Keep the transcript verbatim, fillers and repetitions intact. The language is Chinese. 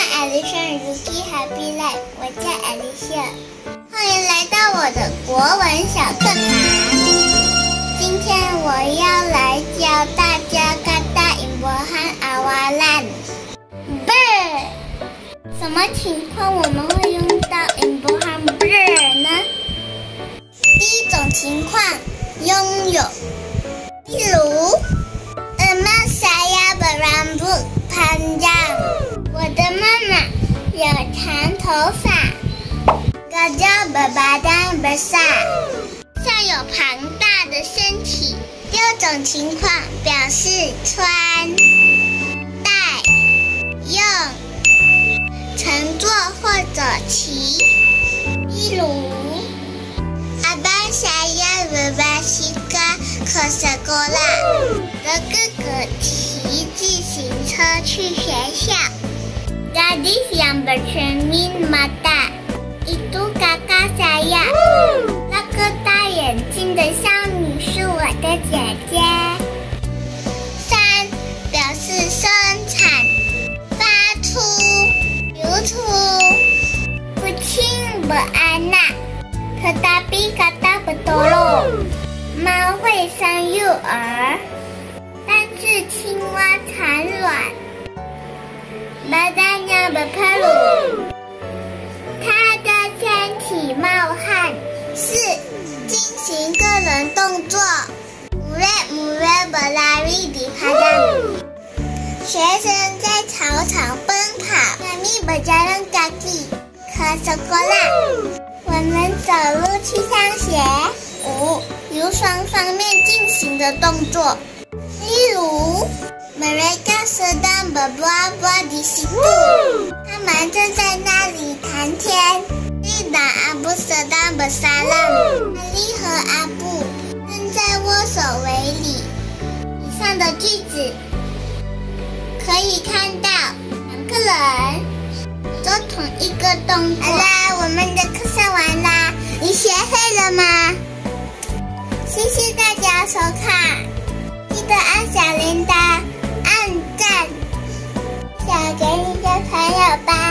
Alicia Yuki Happy Life， 我叫 Alicia， 欢迎来到我的国文小课堂。今天我要来教大家 kata imbuhan awalan。ber， 什么情况我们会用到 imbuhan ber 呢？第一种情况，拥有，例如 Emma saya berambut panjang， 我的妈妈有长头发。Gajah berbadan besar， 像有庞大的身体。第二种情况表示穿、戴、用、乘坐或者骑。例如 Abang saya berbasikal ke sekolah， 我的哥哥骑自行车去学校。Gadis yang bercermin mata， itu kakak saya， 那个大眼睛的少女是我的姐姐。三，表示生产、发出、流出。Kucing beranak， tetapi kata bertelur， 猫会生幼儿，但是青蛙产卵。Badannya berpeluh， 他的身体冒汗。四，进行个人动作。Murid-murid berlari di padang， 学生在操场奔跑。Kami berjalan kaki ke sekolah， 我们走路去上学。五，由双方面进行的动作。例如Mereka sedang berbual-bual di situ， 他们正在那里谈天。Ali dan Abu sedang bersalam， Ali 和阿布正在握手为礼。以上的句子可以看到两个人做同一个动作。好啦，我们的课上完啦，你学会了吗？谢谢大家收看，记得按小铃铛。按赞，想给你的朋友吧。